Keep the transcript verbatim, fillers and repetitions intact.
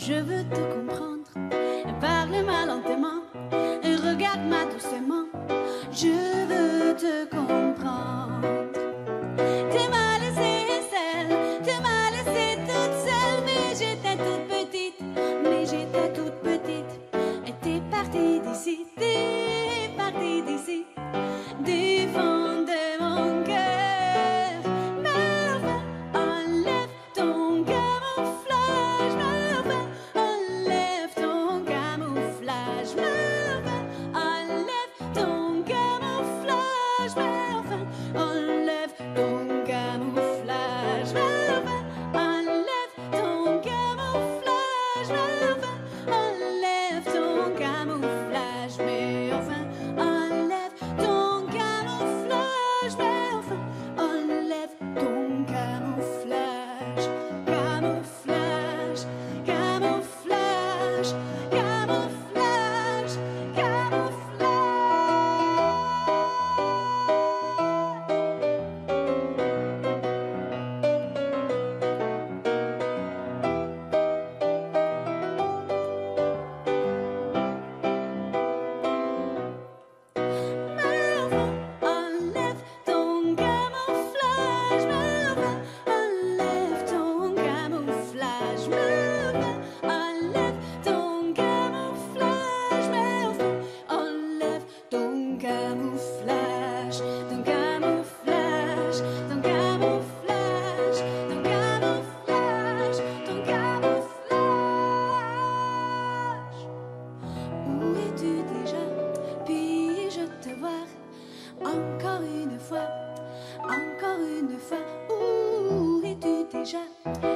Je veux te comprendre. Parle-moi lentement. Regarde-moi doucement. Je veux te comprendre. Tu m'as laissé seule. Tu m'as laissé toute seule. Mais j'étais toute petite. Mais j'étais toute petite. Et t'es partie d'ici. T'es partie d'ici. Du fond de mon cœur. Mais enfin, enlève ton camouflage. Mais enfin, enlève ton camouflage. Mais enfin, enlève ton camouflage. Mais enfin, enlève ton camouflage. Mais enfin, enlève ton camouflage. Mais enfin, enlève ton camouflage. Mais enfin, enlève ton camouflage. Mais enfin, enlève ton camouflage. Camouflage, camouflage, camouflage, camouflage. Mais enfin, enlève ton camouflage. Mais enfin, enlève ton camouflage. Mais enfin, enlève ton camouflage. Mais enfin, enlève ton camouflage. Ton camouflage, ton camouflage, ton camouflage, ton camouflage. Où es-tu déjà? Puis-je te voir encore une fois? Encore une fois, où es-tu déjà?